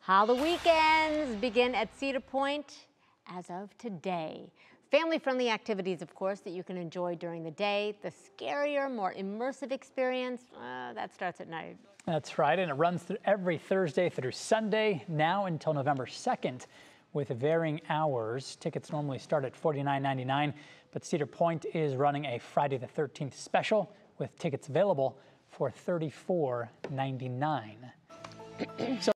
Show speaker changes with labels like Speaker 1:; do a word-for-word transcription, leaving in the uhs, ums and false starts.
Speaker 1: HalloWeekends begin at Cedar Point as of today. Family-friendly activities, of course, that you can enjoy during the day. The scarier, more immersive experience, uh, that starts at night.
Speaker 2: That's right, and it runs through every Thursday through Sunday, now until November second, with varying hours. Tickets normally start at forty-nine ninety-nine, but Cedar Point is running a Friday the thirteenth special with tickets available for thirty-four ninety-nine. So